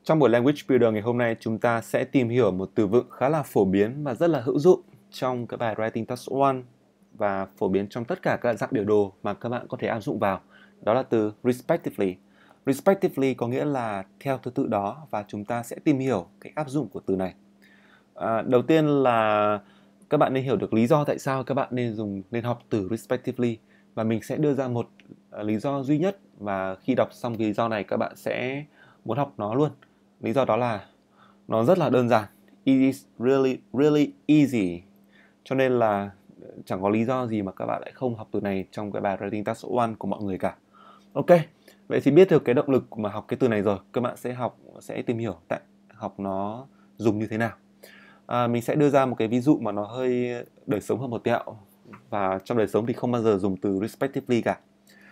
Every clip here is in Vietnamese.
Trong buổi Language Builder ngày hôm nay, chúng ta sẽ tìm hiểu một từ vựng khá là phổ biến và rất là hữu dụng trong cái bài Writing Task 1 và phổ biến trong tất cả các dạng biểu đồ mà các bạn có thể áp dụng vào. Đó là từ respectively. Respectively có nghĩa là theo thứ tự đó, và chúng ta sẽ tìm hiểu cách áp dụng của từ này. Đầu tiên là các bạn nên hiểu được lý do tại sao các bạn nên học từ respectively, và mình sẽ đưa ra một lý do duy nhất, và khi đọc xong cái lý do này các bạn sẽ muốn học nó luôn. Lý do đó là nó rất là đơn giản. It is really easy. Cho nên là chẳng có lý do gì mà các bạn lại không học từ này trong cái bài Writing Task 1 của mọi người cả. Ok, vậy thì biết được cái động lực mà học cái từ này rồi, các bạn sẽ tìm hiểu học nó dùng như thế nào. Mình sẽ đưa ra một cái ví dụ mà nó hơi đời sống hơn một tẹo, và trong đời sống thì không bao giờ dùng từ respectively cả.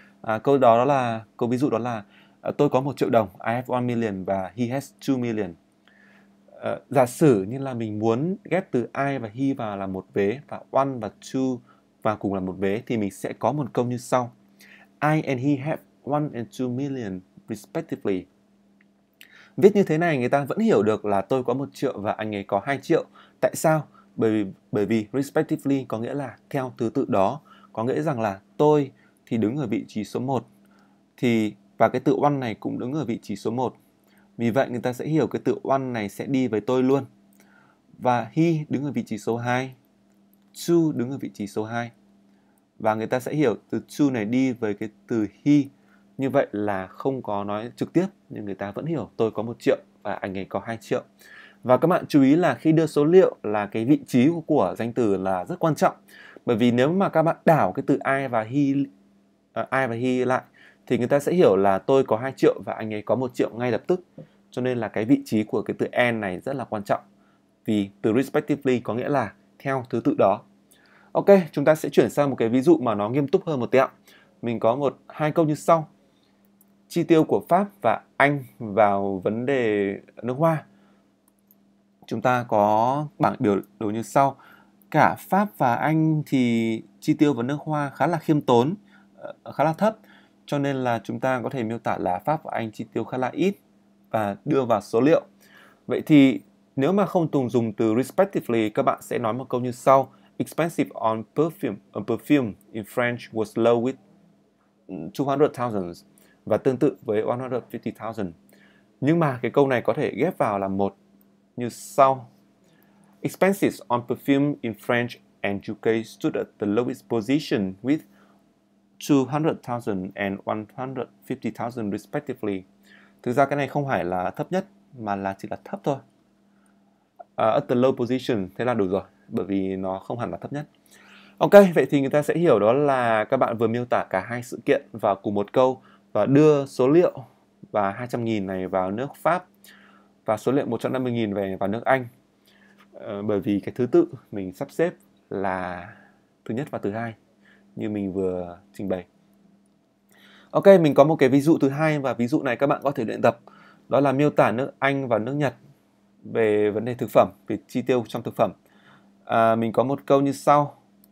Câu ví dụ đó là tôi có 1 triệu đồng, I have 1 million, và he has 2 million. Giả sử như là mình muốn ghép từ I và he vào là một vế, và one và two vào cùng là một vế, thì mình sẽ có một câu như sau: I and he have 1 and 2 million respectively. Viết như thế này người ta vẫn hiểu được là tôi có 1 triệu và anh ấy có 2 triệu. Tại sao? Bởi vì respectively có nghĩa là theo thứ tự đó, có nghĩa rằng là tôi thì đứng ở vị trí số 1, và cái từ one này cũng đứng ở vị trí số 1. Vì vậy người ta sẽ hiểu cái từ one này sẽ đi với tôi luôn. Và he đứng ở vị trí số 2, two đứng ở vị trí số 2. Và người ta sẽ hiểu từ two này đi với cái từ he. Như vậy là không có nói trực tiếp, nhưng người ta vẫn hiểu tôi có 1 triệu và anh ấy có 2 triệu. Và các bạn chú ý là khi đưa số liệu là cái vị trí của danh từ là rất quan trọng. Bởi vì nếu mà các bạn đảo cái từ I và he lại, thì người ta sẽ hiểu là tôi có 2 triệu và anh ấy có 1 triệu ngay lập tức. Cho nên là cái vị trí của cái từ and này rất là quan trọng. Vì từ respectively có nghĩa là theo thứ tự đó. Ok, chúng ta sẽ chuyển sang một cái ví dụ mà nó nghiêm túc hơn một tẹo. Mình có hai câu như sau. Chi tiêu của Pháp và Anh vào vấn đề nước hoa. Chúng ta có bảng biểu đồ như sau. Cả Pháp và Anh thì chi tiêu vào nước hoa khá là khiêm tốn, khá là thấp. Cho nên là chúng ta có thể miêu tả là Pháp và Anh chi tiêu khá là ít và đưa vào số liệu. Vậy thì nếu mà không dùng từ respectively, các bạn sẽ nói một câu như sau. Expensive on perfume in French was low with 200,000, và tương tự với 150,000. Nhưng mà cái câu này có thể ghép vào là một như sau. Expenses on perfume in French and UK stood at the lowest position with 200,000 and 150,000 respectively. Thực ra cái này không phải là thấp nhất, mà là chỉ là thấp thôi. At the low position, thế là đủ rồi, bởi vì nó không hẳn là thấp nhất. Ok, vậy thì người ta sẽ hiểu đó là các bạn vừa miêu tả cả hai sự kiện vào cùng một câu, và đưa số liệu và 200.000 này vào nước Pháp và số liệu 150.000 về vào nước Anh. Bởi vì cái thứ tự mình sắp xếp là thứ nhất và thứ hai như mình vừa trình bày. Ok, mình có một cái ví dụ thứ hai, và ví dụ này các bạn có thể luyện tập. Đó là miêu tả nước Anh và nước Nhật về vấn đề thực phẩm, về chi tiêu trong thực phẩm. Mình có một câu như sau.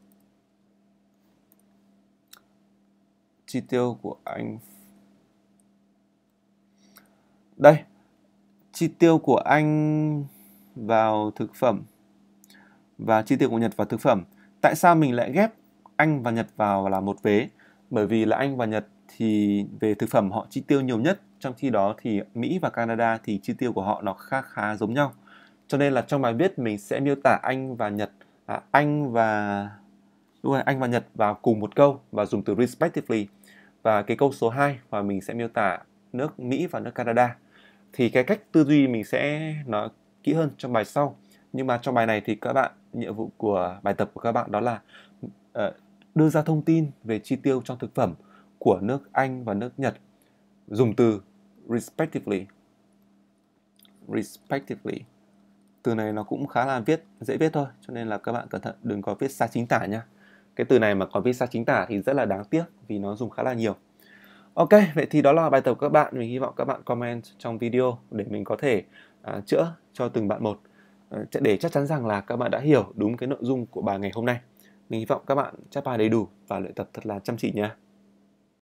Chi tiêu của Anh. Đây. Chi tiêu của Anh vào thực phẩm và chi tiêu của Nhật vào thực phẩm. Tại sao mình lại ghép Anh và Nhật vào là một vế? Bởi vì là Anh và Nhật thì về thực phẩm họ chi tiêu nhiều nhất, trong khi đó thì Mỹ và Canada thì chi tiêu của họ nó khá giống nhau. Cho nên là trong bài viết mình sẽ miêu tả Anh và Nhật vào cùng một câu và dùng từ respectively. Và cái câu số 2 và mình sẽ miêu tả nước Mỹ và nước Canada. Thì cái cách tư duy mình sẽ nói kỹ hơn trong bài sau. Nhưng mà trong bài này thì nhiệm vụ của bài tập của các bạn đó là đưa ra thông tin về chi tiêu trong thực phẩm của nước Anh và nước Nhật dùng từ respectively. Respectively. Từ này nó cũng khá là dễ viết thôi, cho nên là các bạn cẩn thận đừng có viết sai chính tả nha. Cái từ này mà có viết sai chính tả thì rất là đáng tiếc vì nó dùng khá là nhiều. Ok, vậy thì đó là bài tập của các bạn. Mình hy vọng các bạn comment trong video để mình có thể chữa cho từng bạn một, để chắc chắn rằng là các bạn đã hiểu đúng cái nội dung của bài ngày hôm nay. Mình hy vọng các bạn chép bài đầy đủ và luyện tập thật là chăm chỉ nha.